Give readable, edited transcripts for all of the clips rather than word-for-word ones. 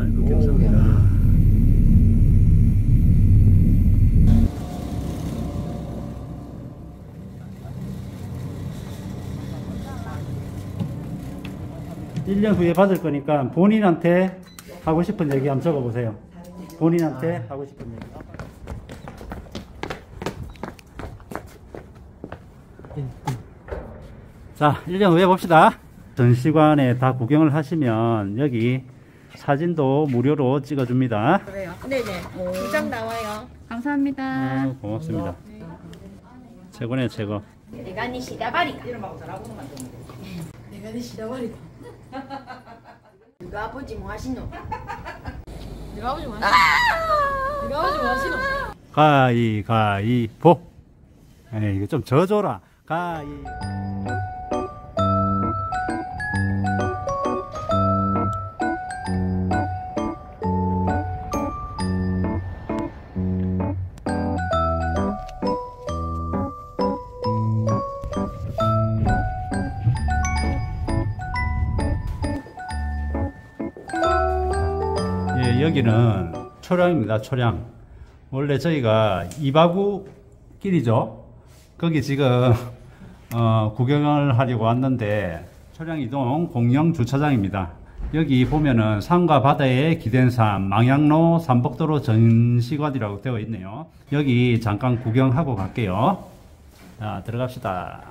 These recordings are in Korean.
북경사입니다. 일 년 후에 받을 거니까 본인한테 하고 싶은 얘기 한번 적어보세요. 본인한테 하고 싶은 얘기. 자, 1년 후에 봅시다. 전시관에 다 구경을 하시면 여기 사진도 무료로 찍어줍니다. 그래요? 네네. 2장 나와요. 감사합니다. 고맙습니다. 최고네, 최고. 내가 니 시다바리다. 내가 니 시다바리다. 네가 아버지 뭐 하시노? 네가 아버지 뭐 하시노? 네가 아버지 뭐 하시노? 가위바위보. 에이, 이거 좀 져줘라. 가위. 예, 여기는 초량입니다. 초량. 원래 저희가 이바구 길이죠. 거기 지금 구경을 하려고 왔는데 초량이동 공영 주차장입니다. 여기 보면은 산과 바다에 기댄 삶, 망향로 삼복도로 전시관이라고 되어 있네요. 여기 잠깐 구경하고 갈게요. 자, 들어갑시다.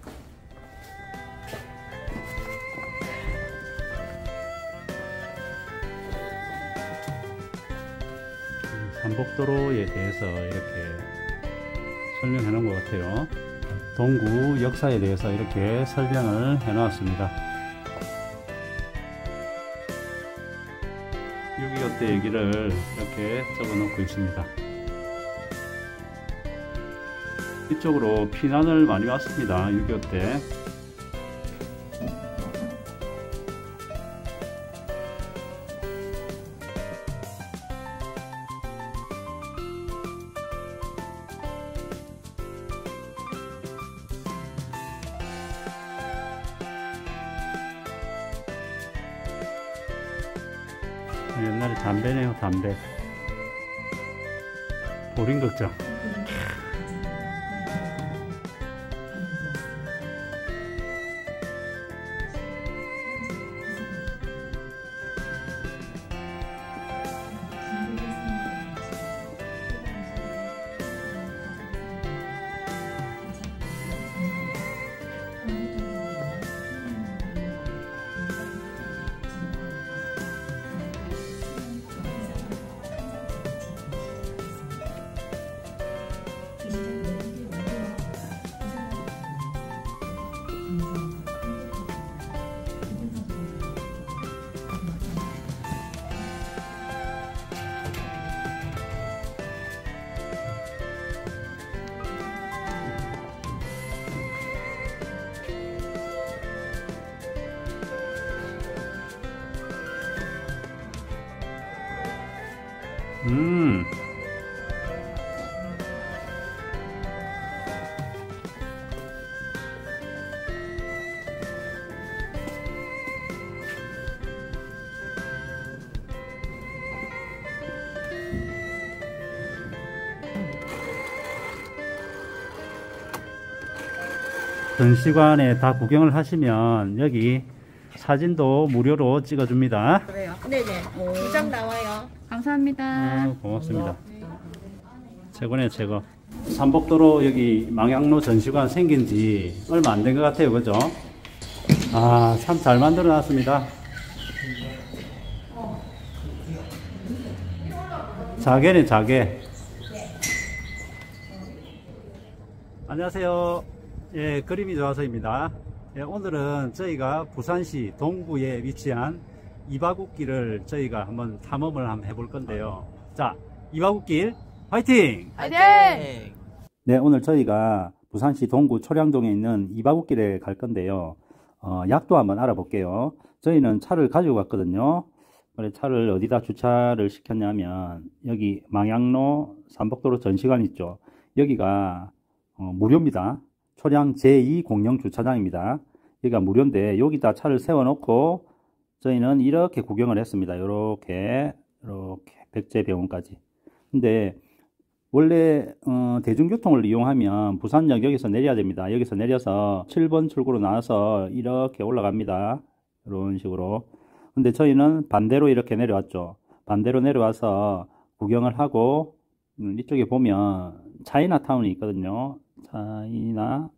삼복도로에 대해서 이렇게 설명해 놓은 것 같아요. 동구 역사에 대해서 이렇게 설명을 해 놓았습니다. 6.25 때 얘기를 이렇게 적어 놓고 있습니다. 이쪽으로 피난을 많이 왔습니다. 6.25 때. 옛날에 담배네요, 담배. 보린극장. 전시관에 다 구경을 하시면 여기 사진도 무료로 찍어줍니다. 그래요? 네네. 2장 나와요. 감사합니다. 고맙습니다. 최고네, 최고. 삼복도로 여기 망향로 전시관 생긴 지 얼마 안 된 것 같아요. 그죠? 아, 참 잘 만들어 놨습니다. 자개네, 자개. 안녕하세요. 예, 그림이 좋아서입니다. 예, 오늘은 저희가 부산시 동구에 위치한 이바구길을 저희가 한번 탐험을 한번 해볼 건데요. 자, 이바구길 화이팅! 화이팅! 네, 오늘 저희가 부산시 동구 초량동에 있는 이바구길에 갈 건데요. 약도 한번 알아볼게요. 저희는 차를 가지고 갔거든요. 그래, 차를 어디다 주차를 시켰냐면 여기 망향로 삼복도로 전시관 있죠. 여기가 무료입니다. 초량 제2 공영 주차장입니다. 여기가 무료인데 여기다 차를 세워놓고 저희는 이렇게 구경을 했습니다. 이렇게 백제병원까지. 근데 원래 대중교통을 이용하면 부산역 여기서 내려야 됩니다. 여기서 내려서 7번 출구로 나와서 이렇게 올라갑니다. 이런 식으로. 근데 저희는 반대로 이렇게 내려왔죠. 반대로 내려와서 구경을 하고 이쪽에 보면 차이나타운이 있거든요. 차이나타운.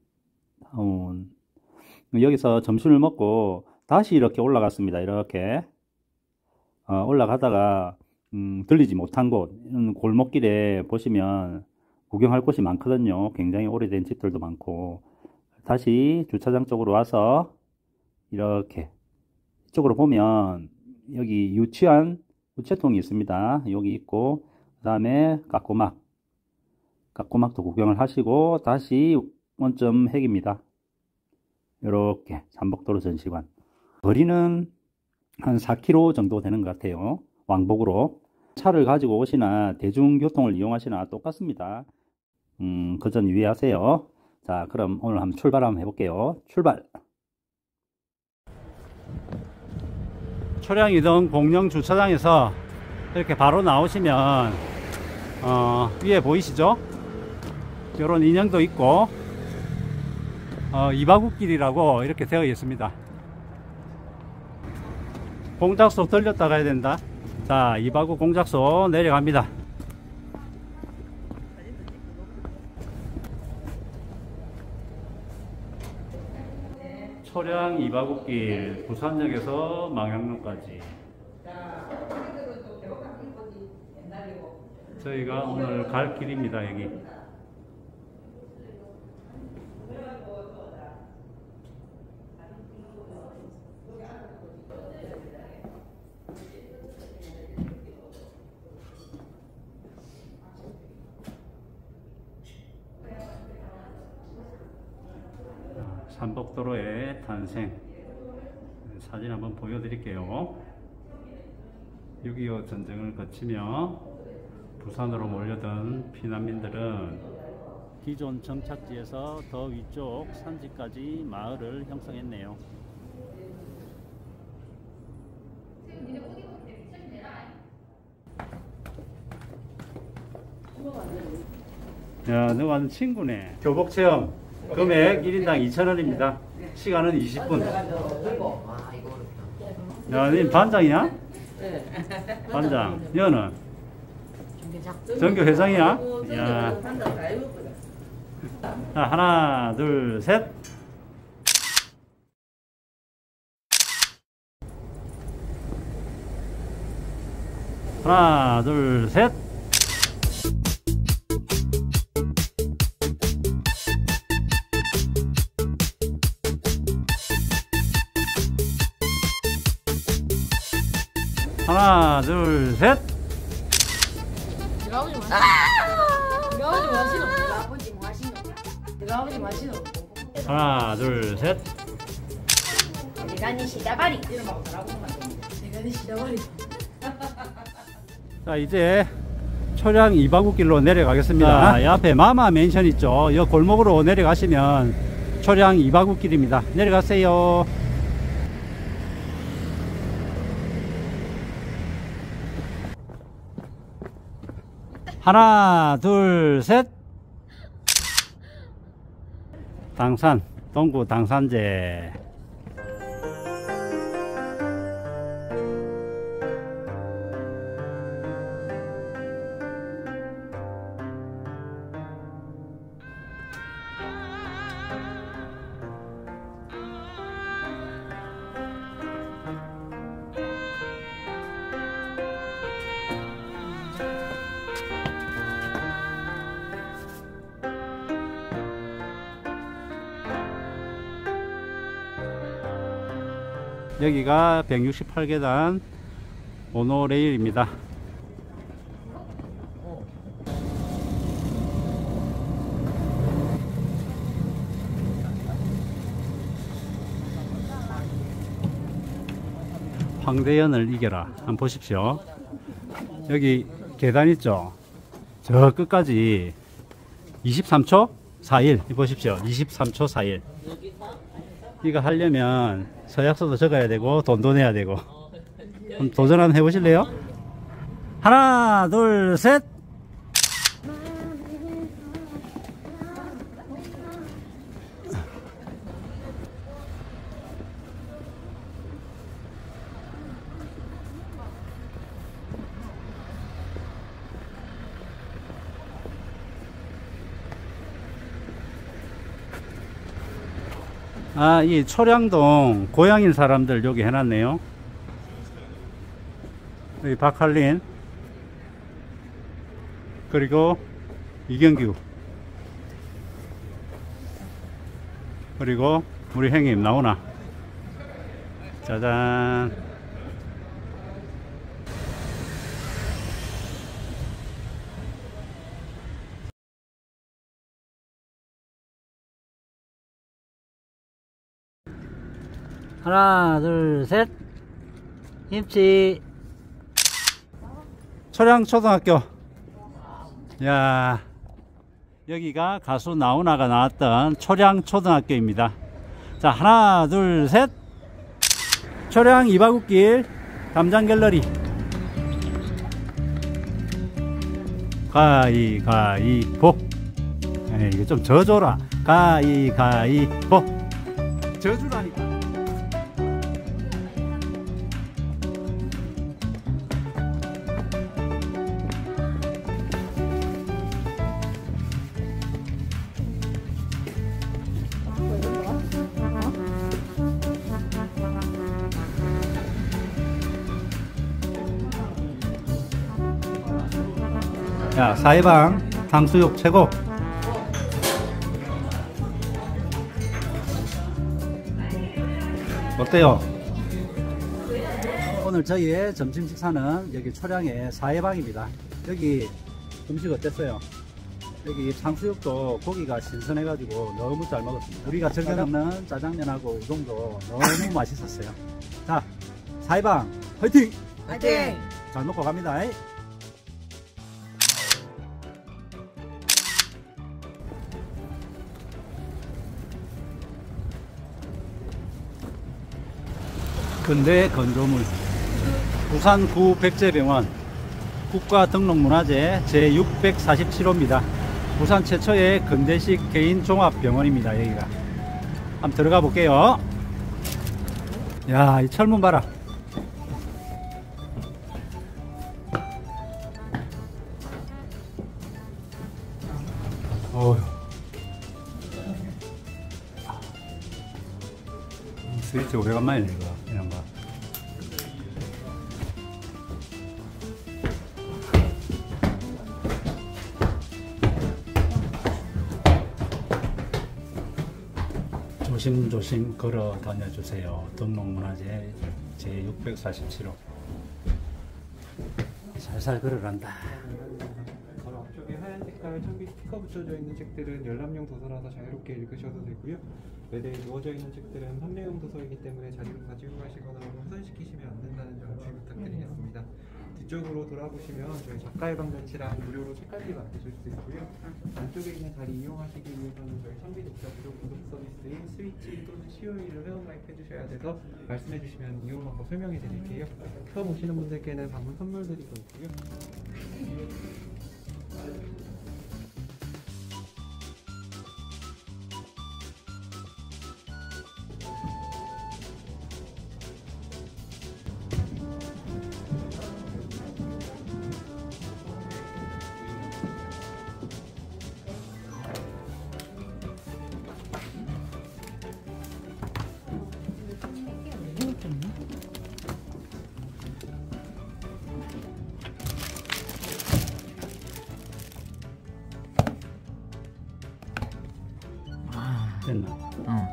여기서 점심을 먹고 다시 이렇게 올라갔습니다. 이렇게 올라가다가 들리지 못한 곳, 골목길에 보시면 구경할 곳이 많거든요. 굉장히 오래된 집들도 많고. 다시 주차장 쪽으로 와서 이렇게 이쪽으로 보면 여기 유치한 우체통이 있습니다. 여기 있고, 그 다음에 까꼬막도 구경을 하시고 다시 원점 핵입니다. 이렇게 삼복도로 전시관. 거리는 한 4km 정도 되는 것 같아요. 왕복으로. 차를 가지고 오시나 대중교통을 이용하시나 똑같습니다. 그 점 유의하세요. 자, 그럼 오늘 한번 출발 한번 해볼게요. 출발! 초량이동 공영 주차장에서 이렇게 바로 나오시면 위에 보이시죠? 이런 인형도 있고 이바구길이라고 이렇게 되어 있습니다. 공작소 들렸다 가야 된다. 자, 이바구 공작소 내려갑니다. 초량 이바구길 부산역에서 망향로까지. 저희가 오늘 갈 길입니다. 여기 삼복도로의 탄생 사진 한번 보여드릴게요. 6.25 전쟁을 거치며 부산으로 몰려든 피난민들은 기존 정착지에서 더 위쪽 산지까지 마을을 형성했네요. 야, 너 완전 친구네. 교복체험 금액 1인당 2,000원입니다. 시간은 20분. 야, 니 반장이야? 반장. 너는? 전교 회장이야? 야. 자, 하나, 둘, 셋. 하나, 둘, 셋. 하나, 둘, 셋. 네가 아버지 마시노? 네가 아버지 마시노? 하나, 둘, 셋. 내가 네 시다바리. 내가 네 시다바리. 자, 이제 초량 이바구길로 내려가겠습니다. 자, 이 앞에 마마 맨션 있죠. 이 골목으로 내려가시면 초량 이바구길입니다. 내려가세요. 하나, 둘, 셋. 당산, 동구 당산제. 여기가 168계단 모노레일입니다. 황대연을 이겨라. 한번 보십시오. 여기 계단 있죠? 저 끝까지 23초 41 보십시오. 23초 41. 이거 하려면 서약서도 적어야 되고 돈도 내야 되고. 그럼 도전 한번 해보실래요? 하나, 둘, 셋. 아, 이 초량동 고향인 사람들 여기 해놨네요. 여기 박할린, 그리고 이경규, 그리고 우리 형님 나오나. 짜잔. 하나, 둘, 셋. 김치. 초량초등학교. 야, 여기가 가수 나훈아가 나왔던 초량초등학교입니다. 자, 하나, 둘, 셋. 초량 이바구길 담장갤러리. 가위가위보. 이거 좀 져줘라. 가위가위보. 져주라니까. 야, 사해방 탕수육 최고. 어때요? 오늘 저희의 점심 식사는 여기 초량의 사해방입니다. 여기 음식 어땠어요? 여기 탕수육도 고기가 신선해가지고 너무 잘 먹었습니다. 우리가 즐겨 먹는 짜장면하고 우동도 너무 맛있었어요. 자, 사해방 화이팅! 화이팅! 잘 먹고 갑니다. 근대 건조물 부산구 백제병원 국가등록문화재 제647호입니다. 부산 최초의 근대식 개인종합병원입니다. 여기가 한번 들어가 볼게요. 야, 이 철문 봐라. 어휴, 스위치 오래간만이네 이거. 그냥 봐. 조심조심 걸어 다녀주세요. 등록문화재 제647호. 살살 걸어간다. 바로 앞쪽에 하얀 색깔 청비 스티커 붙여져 있는 책들은 열람용 도서라서 자유롭게 읽으셔도 되고요. 매대에 누워져 있는 책들은 판매용 도서이기 때문에 자리로 가지고 가시거나 훼손시키시면 안 된다는 점 주의 부탁드리겠습니다. 뒤쪽으로 돌아보시면 저희 작가의 방 전시랑 무료로 책갈피 맡으실 수 있고요. 안쪽에 있는 자리 이용하시기 위해서는 저희 선비 독자 무료 구독 서비스인 스위치 또는 COE를 회원 가입해 주셔야 돼서 말씀해 주시면 이용 방법 설명해 드릴게요. 처음 오시는 분들께는 방문 선물 드리고 있고요. 됐나? 응.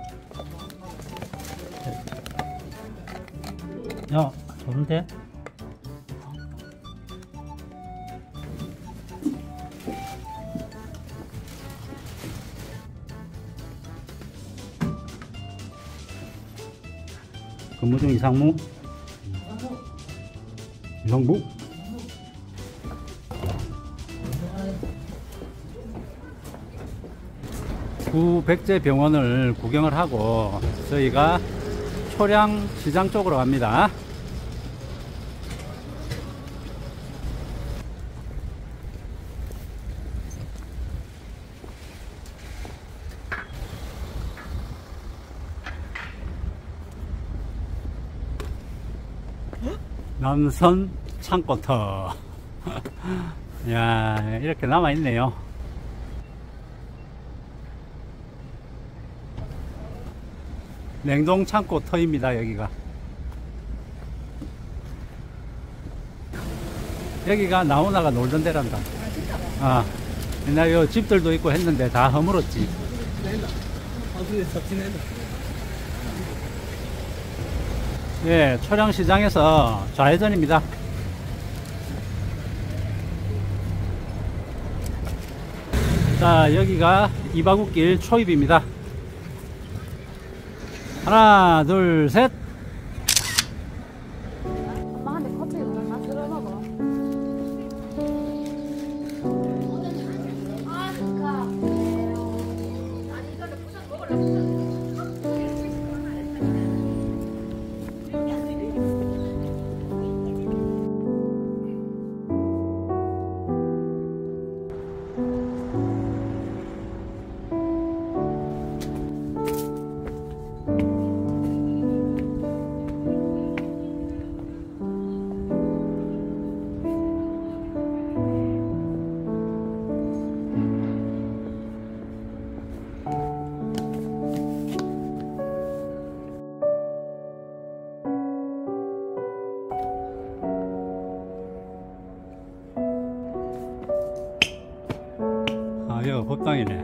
야, 좋은데? 근무 중 이상무? 이상무? 구백제병원을 구경을 하고 저희가 초량시장 쪽으로 갑니다. 남선 창고터. 야, 이렇게 남아있네요. 냉동 창고터입니다, 여기가. 여기가 나훈아가 놀던 데란다. 아, 옛날에 요 집들도 있고 했는데 다 허물었지. 예, 초량시장에서 좌회전입니다. 자, 여기가 이바구길 초입입니다. 하나, 둘, 셋. 엄마한테 커피 나 들어먹어. 아, 그니까. 아니, 이거를 부셔서 먹으려고. 아, 여기 법당이네.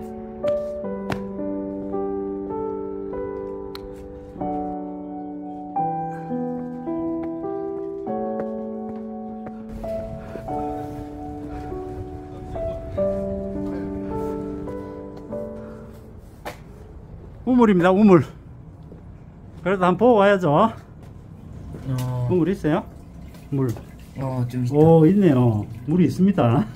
우물입니다, 우물. 그래도 한번 보고 가야죠. 우물 있어요? 물. 좀 있다. 오, 있네요. 물이 있습니다.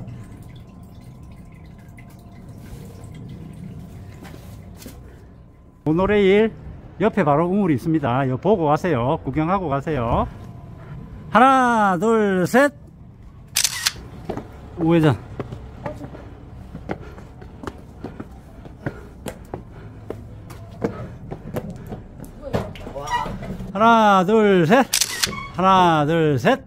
모노레일 옆에 바로 우물이 있습니다. 이거 보고 가세요. 구경하고 가세요. 하나, 둘, 셋. 우회전. 하나, 둘, 셋. 하나, 둘, 셋.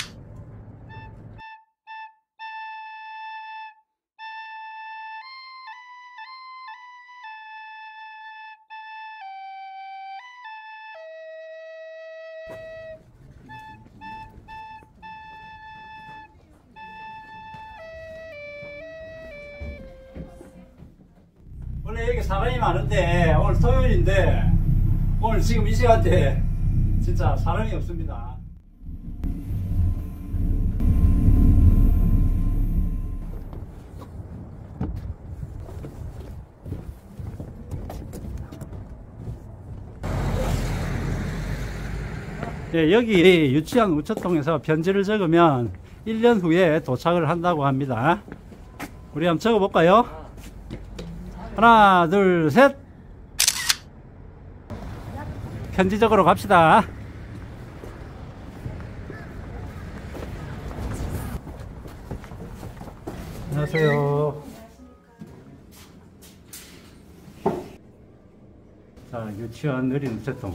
원래 여기 사람이 많은데 오늘 토요일인데 오늘 지금 이 시간대 진짜 사람이 없습니다. 네, 여기 유치원 우체통에서 편지를 적으면 1년 후에 도착을 한다고 합니다. 우리 한번 적어볼까요? 하나, 둘, 셋. 편지 적으러 갑시다. 안녕하세요. 자, 유치원 느린 우체통.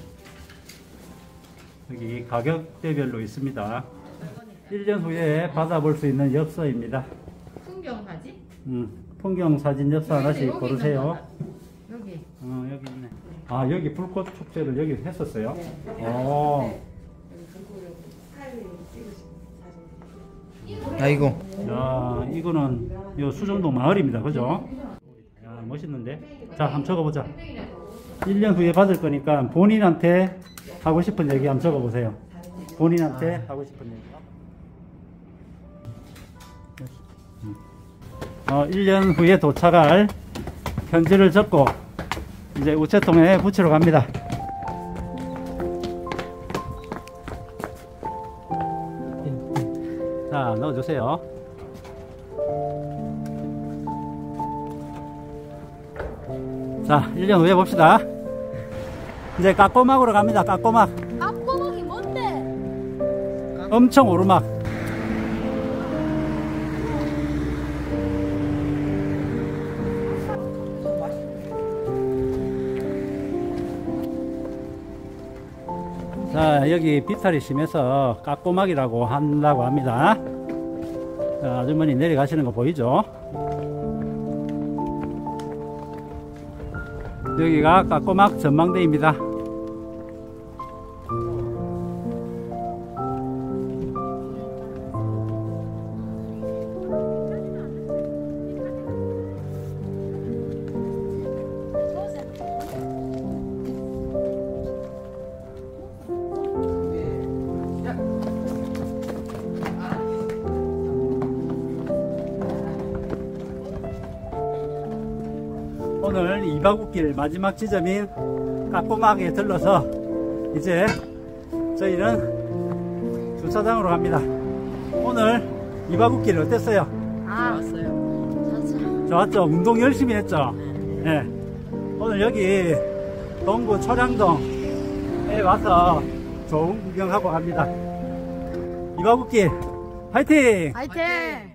여기 가격대별로 있습니다. 1년 후에 받아볼 수 있는 엽서입니다. 풍경사진? 풍경사진 엽서 하나씩 고르세요. 여기. 여기 있네. 아, 여기 불꽃 축제를 여기 했었어요? 네. 이거. 야, 이거는 요 수정동 마을입니다. 그죠? 야, 멋있는데? 자, 한번 적어보자. 1년 후에 받을 거니까 본인한테 하고 싶은 얘기 한번 적어보세요. 본인한테 하고 싶은 얘기. 1년 후에 도착할 편지를 적고 이제 우체통에 붙이러 갑니다. 자, 넣어주세요. 자, 1년 후에 봅시다. 이제 까꼬막으로 갑니다. 까꼬막. 앞구멍이 뭔데? 엄청 오르막. 자, 여기 비탈이 심해서 까꼬막이라고 한다고 합니다. 자, 아주머니 내려가시는 거 보이죠? 여기가 까꼬막 전망대입니다. 오늘 이바구길 마지막 지점인 까꼬막에 들러서 이제 저희는 주차장으로 갑니다. 오늘 이바구길 어땠어요? 좋았어요. 좋았죠? 운동 열심히 했죠? 네. 오늘 여기 동구 초량동에 와서 좋은 구경하고 갑니다. 이바구길 화이팅! 화이팅!